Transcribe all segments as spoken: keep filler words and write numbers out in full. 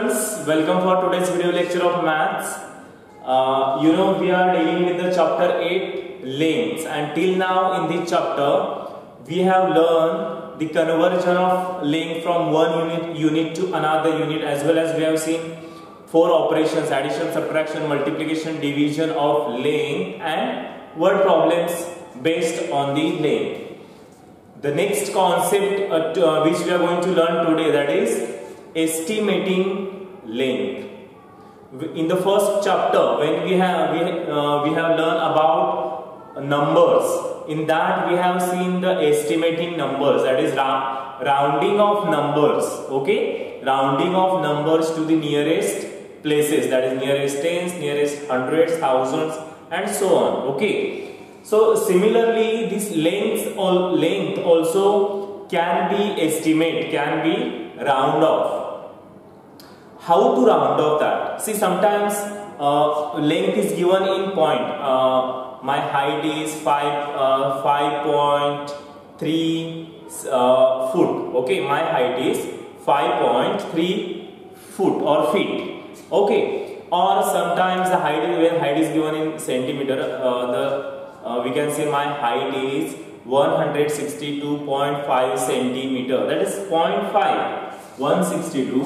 students, welcome for today's video lecture of maths. Uh, you know we are dealing with the chapter eight lengths, and till now in this chapter we have learned the conversion of length from one unit unit to another unit, as well as we have seen four operations: addition, subtraction, multiplication, division of length, and word problems based on the length. The next concept uh, to, uh, which we are going to learn today, that is estimating length. In the first chapter, when we have we, uh, we have learned about numbers, in that we have seen the estimating numbers, that is ra rounding of numbers. Okay, rounding of numbers to the nearest places, that is nearest tens, nearest hundreds, thousands, and so on. Okay. So similarly, this length or length also can be estimate, can be round off. How to round off that? See, sometimes uh, length is given in point. Uh, my height is five uh, five point three uh, foot. Okay, my height is five point three foot or feet. Okay, or sometimes the height is when height is given in centimeter. Uh, the Uh, we can say my height is one hundred sixty-two point five centimeter, that is zero point five, one hundred sixty-two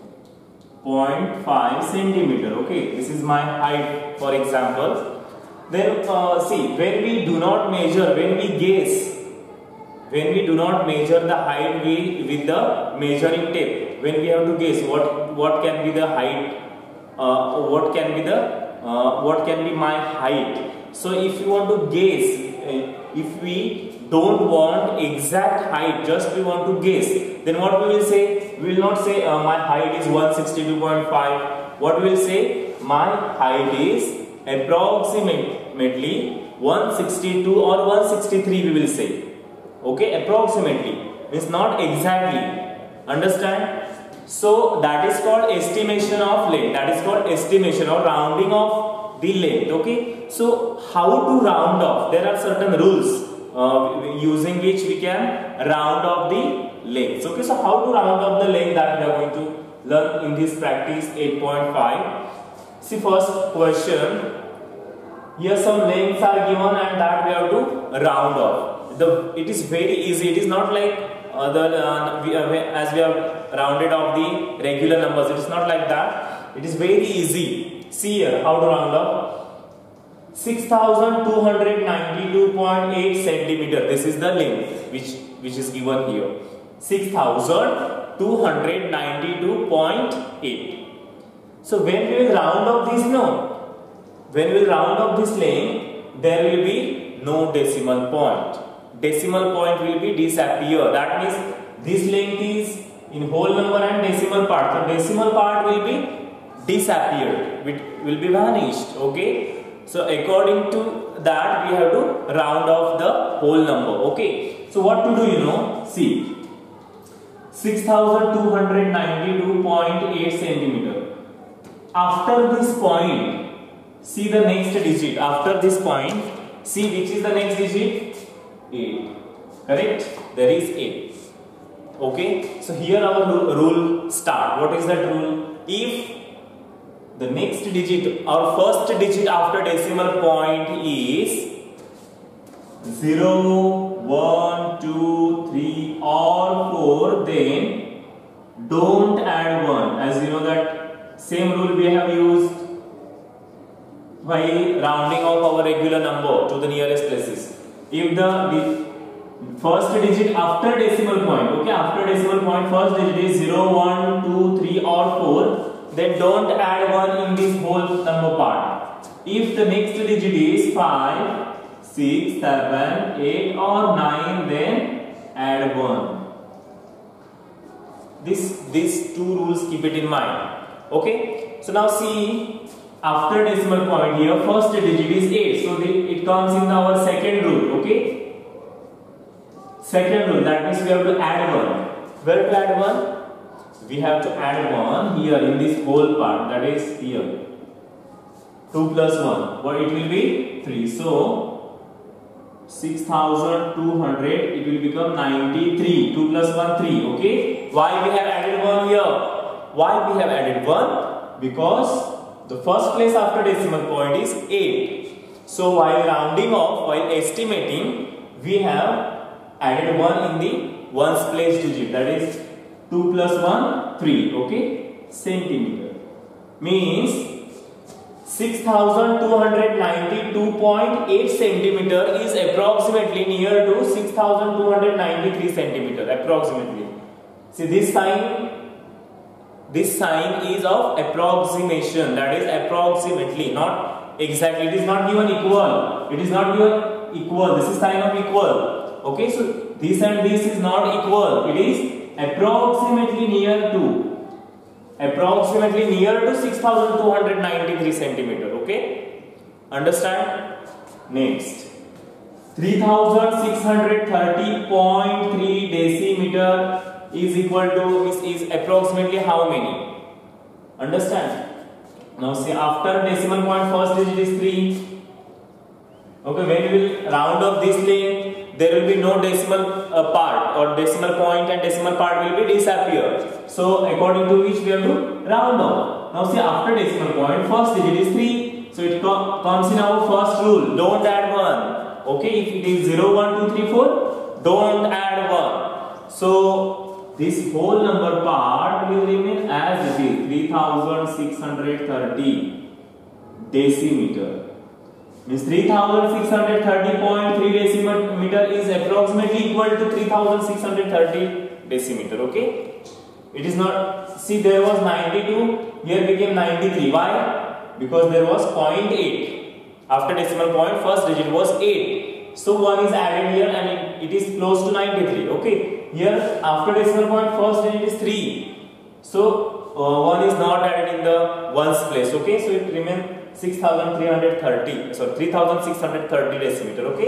point five centimeter. Okay, this is my height, for example. Then uh, see, when we do not measure, when we guess, when we do not measure the height we with the measuring tape, when we have to guess what what can be the height, uh, what can be the uh, what can be my height. So if you want to guess, if we don't want exact height, just we want to guess, then what we will say? We will not say uh, my height is one hundred sixty-two point five. What we will say? My height is approximately one hundred sixty-two or one hundred sixty-three, we will say. Okay, approximately means not exactly. Understand? So that is called estimation of length. That is called estimation or rounding of the length. Okay, so how to round off? There are certain rules uh, using which we can round off the lengths. Okay, so how to round off the length, that we are going to learn in this practice eight point five. See, first question. Here some lengths are given and that we have to round off. The it is very easy. It is not like other uh, we, uh, as we have rounded off the regular numbers. It is not like that. It is very easy. See here how to round up. six thousand two hundred ninety-two point eight centimeter. This is the length which which is given here. six thousand two hundred ninety-two point eight. So when we will round up this, no, when we will round up this length, there will be no decimal point. Decimal point will be disappear. That means this length is in whole number and decimal part. So decimal part will be disappeared, it will be vanished. Okay, so according to that we have to round off the whole number. Okay, so what to do, you know? See, six thousand two hundred ninety-two point eight centimeter. After this point, see the next digit. After this point, see which is the next digit? eight. Correct? There is eight. Okay, so here our rule start. What is that rule? If the next digit, our first digit after decimal point is zero, one, two, three or four, then don't add one. As you know that same rule we have used while rounding off our regular number to the nearest places. If the, the first digit after decimal point, okay, after decimal point first digit is zero, one, two, three or four, then don't add one in this whole number part. If the next digit is five, six, seven, eight or nine, then add one. This, these two rules, keep it in mind. Okay, so now see, after decimal point here, first digit is eight. So the, it comes in our second rule. Okay, second rule, that means we have to add one. Where to add one? We have to add one here in this whole part, that is here. two plus one, what it will be? three. So six thousand two hundred, it will become ninety-three. two plus one, three. Okay, why we have added one here? Why we have added one? Because the first place after decimal point is eight. So while rounding off, while estimating, we have added one in the ones place digit, that is two plus one, three, okay, centimeter. Means six thousand two hundred ninety-two point eight centimeter is approximately near to six thousand two hundred ninety-three centimeter, approximately. See this sign, this sign is of approximation, that is approximately, not exactly. It is not given equal, it is not given equal, this is sign of equal, okay. So this and this is not equal, it is approximately near to, approximately near to six thousand two hundred ninety-three centimeter, okay. Understand? Next, three thousand six hundred thirty point three decimeter is equal to, is, is approximately how many? Understand? Now see, after decimal point first digit is three, okay. When we will round off this length, there will be no decimal uh, part, or decimal point and decimal part will be disappear. So according to which we have to round off. Now see, after decimal point first digit is three, so it com comes in our first rule, don't add one, okay. If it is zero, one, two, three, four, don't add one. So this whole number part will remain as it is, three thousand six hundred thirty decimeter. Means three thousand six hundred thirty point three decimeter is approximately equal to three thousand six hundred thirty decimeter, okay. It is not, see there was ninety-two, here became ninety-three. Why? Because there was zero point eight. After decimal point first digit was eight. So one is added here and it, it is close to ninety-three, okay. Here after decimal point first digit is three. So uh, one is not added in the ones place, okay. So it remains six thousand three hundred thirty, so three thousand six hundred thirty decimeter, okay.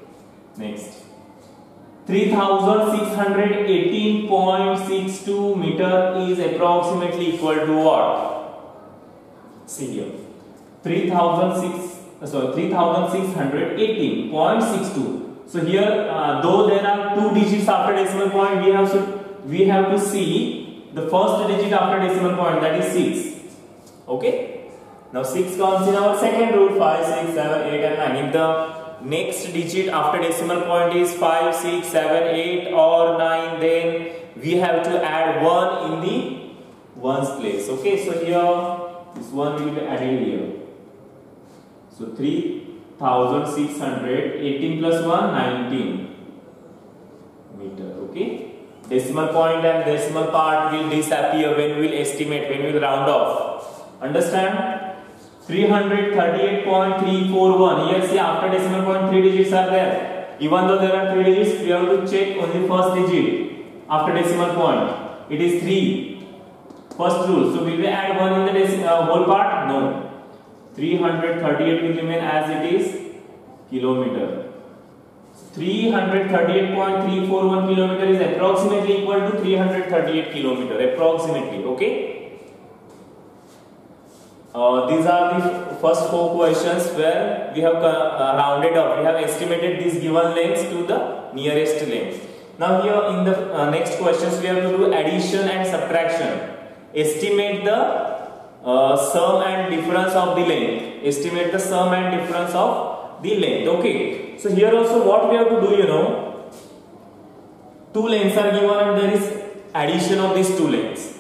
Next, three thousand six hundred eighteen point six two meter is approximately equal to what? See here, three thousand six so three thousand six hundred eighteen point six two. So here, uh, though there are two digits after decimal point, we have to we have to see the first digit after decimal point, that is six, okay. Now six comes in our second rule, five, six, seven, eight and nine. If the next digit after decimal point is five, six, seven, eight or nine, then we have to add one in the ones place, okay. So here this one will be added here. So three thousand six hundred eighteen plus one, nineteen meter, okay. Decimal point and decimal part will disappear when we will estimate, when we will round off. Understand? three hundred thirty-eight point three four one. Here see, after decimal point three digits are there. Even though there are three digits, we have to check only first digit after decimal point. It is three. First rule. So will we add one in the decimal uh, whole part? No. three hundred thirty-eight will remain as it is, kilometer. three hundred thirty-eight point three four one kilometer is approximately equal to three hundred thirty-eight kilometer, approximately, okay. Uh, these are the first four questions where we have uh, rounded up, we have estimated these given lengths to the nearest length. Now here in the uh, next questions we have to do addition and subtraction. Estimate the uh, sum and difference of the length. Estimate the sum and difference of the length, okay. So here also what we have to do, you know, two lengths are given and there is addition of these two lengths.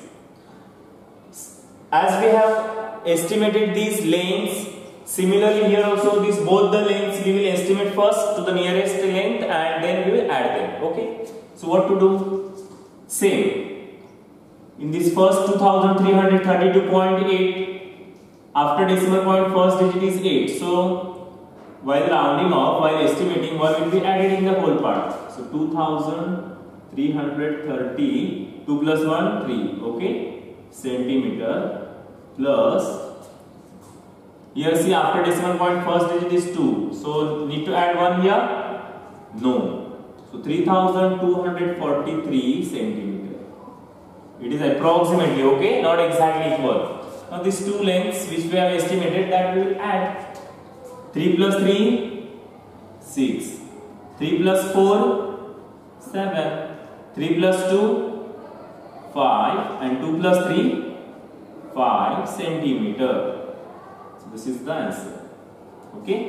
As we have estimated these lengths, similarly here also these both the lengths we will estimate first to the nearest length and then we will add them, okay. So what to do? Same. In this first two thousand three hundred thirty-two point eight, after decimal point first digit is eight. So while rounding off, while estimating, one will be added in the whole part. So two thousand three hundred thirty, two plus one, three, okay, centimeter. Plus, here see, after decimal point first digit is two, so need to add one here? No. So three thousand two hundred forty-three centimeter. It is approximately, okay, not exactly equal. Now these two lengths which we have estimated, that we will add. three plus three, six. three plus four, seven. three plus two, five. And two plus three, five centimeter. So this is the answer. Okay.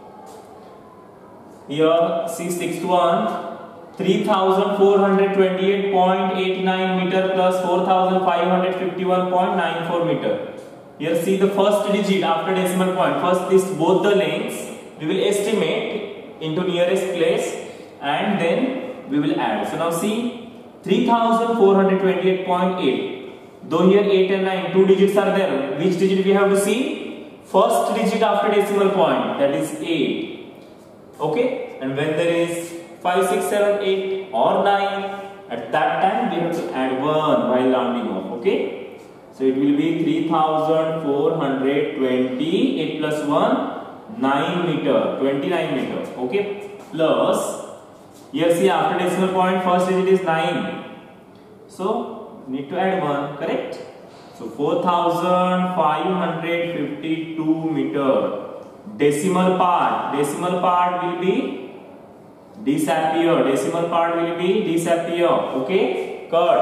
Here see sixth one, three thousand four hundred twenty-eight point eight nine meter plus four thousand five hundred fifty-one point nine four meter. Here see the first digit after decimal point. First this both the lengths we will estimate into nearest place and then we will add. So now see three thousand four hundred twenty-eight point eight. Though here eight and nine, two digits are there. Which digit we have to see? First digit after decimal point, that is eight. Okay, and when there is five, six, seven, eight or nine, at that time we have to add one while rounding off. Okay, so it will be three thousand four hundred twenty, eight plus one, nine meter, twenty-nine meter. Okay, plus here see after decimal point first digit is nine, so need to add one, correct? So four thousand five hundred fifty-two meter. Decimal part, decimal part will be disappear, decimal part will be disappear. Okay, cut.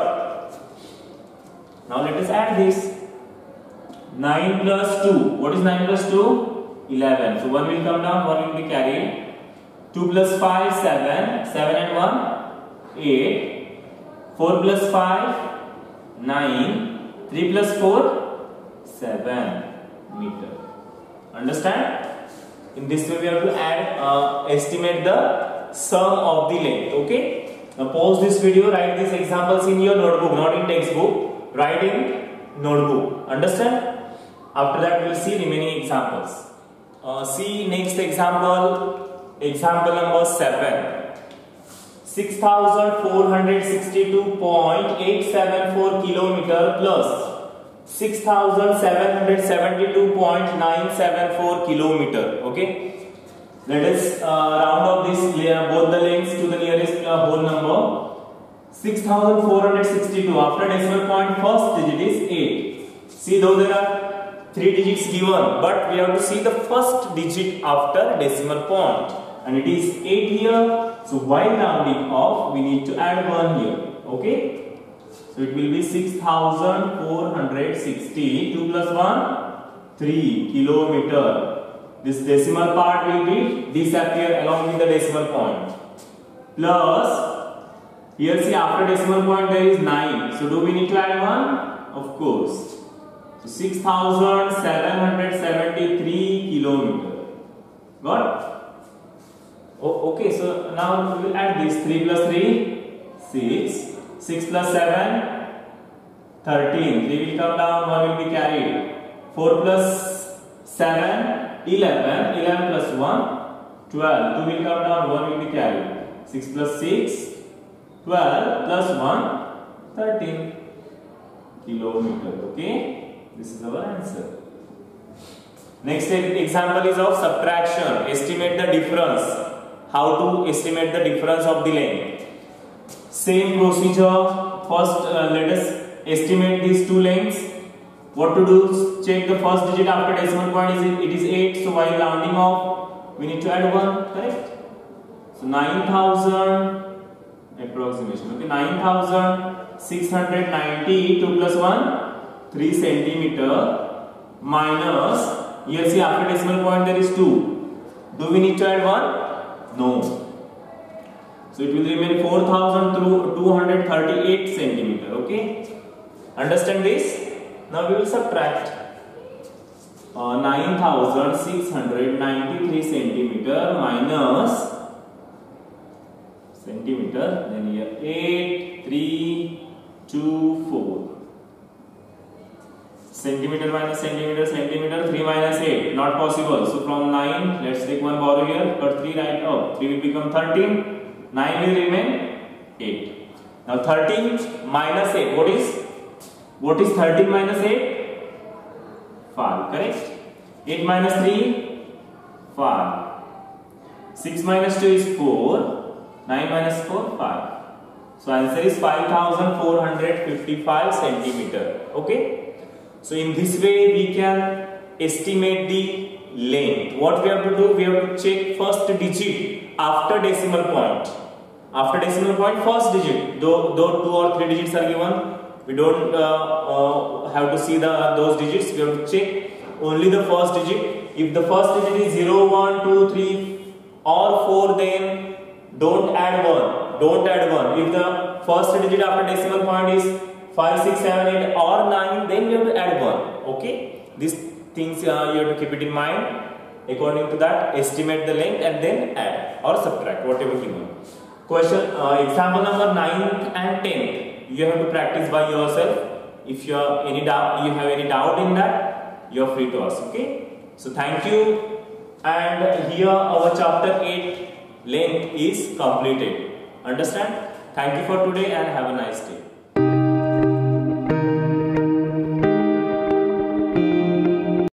Now let us add this. Nine plus two, what is nine plus two? eleven. So one will come down, one will be carried. Two plus five, seven, seven and one, eight. Four plus five, nine. Three plus four, seven meter. Understand? In this way we have to add, uh, estimate the sum of the length. Okay. Now pause this video. Write these examples in your notebook, not in textbook. Write in notebook. Understand? After that we will see remaining examples. Uh, see next example. Example number seven. six thousand four hundred sixty-two point eight seven four kilometer plus six thousand seven hundred seventy-two point nine seven four kilometer. Okay, let us uh, round off this uh, both the lengths to the nearest uh, whole number. six thousand four hundred sixty-two after decimal point first digit is eight. See, though there are three digits given, but we have to see the first digit after decimal point, and it is eight here. So while rounding off we need to add one here. Okay, so it will be six thousand four hundred sixty. Two plus one, three kilometer. This decimal part will be disappear along with the decimal point. Plus here see after decimal point there is nine. So do we need to add one? Of course. So six thousand seven hundred seventy-three kilometer. Got? Oh, okay, so now we will add this. Three plus three, six. Six plus seven, thirteen. Three will come down, one will be carried. Four plus seven, eleven. Eleven plus one, twelve. Two will come down, one will be carried. Six plus six, twelve plus one, thirteen kilometer. Okay, this is our answer. Next example is of subtraction. Estimate the difference. How to estimate the difference of the length? Same procedure. First, uh, let us estimate these two lengths. What to do? Check the first digit after decimal point. Is it, it is eight. So while rounding off, we need to add one. Correct? So nine thousand approximation. Okay, nine thousand six hundred ninety. Two plus one, three centimeter. Minus. Here see after decimal point there is two. Do we need to add one? No. So it will remain four thousand two hundred thirty-eight centimeter. Okay. Understand this? Now we will subtract. Uh, nine thousand six hundred ninety-three centimeter minus centimeter. Then here eight, three, two, four. Centimeter minus centimeter, centimeter, three minus eight, not possible. So from nine, let's take one borrow here, but three right up. three will become thirteen, nine will remain eight. Now thirteen minus eight, what is? What is thirteen minus eight? five, correct? eight minus three, five. six minus two is four, nine minus four, five. So answer is five thousand four hundred fifty-five centimeter. Okay? So in this way we can estimate the length. What we have to do? We have to check first digit after decimal point. After decimal point, first digit. Though, though two or three digits are given, We don't uh, uh, have to see the uh, those digits. We have to check only the first digit. If the first digit is zero, one, two, three or four, then don't add one. Don't add one. If the first digit after decimal point is five, six, seven, eight or nine, then you have to add one. Okay. These things uh, you have to keep it in mind. According to that, estimate the length and then add or subtract, whatever given. Question, uh, example number ninth and tenth. You have to practice by yourself. If you are any doubt, you have any doubt in that, you are free to ask. Okay. So thank you. And here our chapter eight length is completed. Understand? Thank you for today and have a nice day.